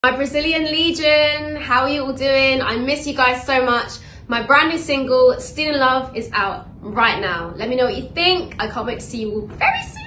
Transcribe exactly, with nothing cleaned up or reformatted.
My Brazilian Legion, how are you all doing? I miss you guys so much. My brand new single, Still in Love, is out right now. Let me know what you think. I can't wait to see you all very soon.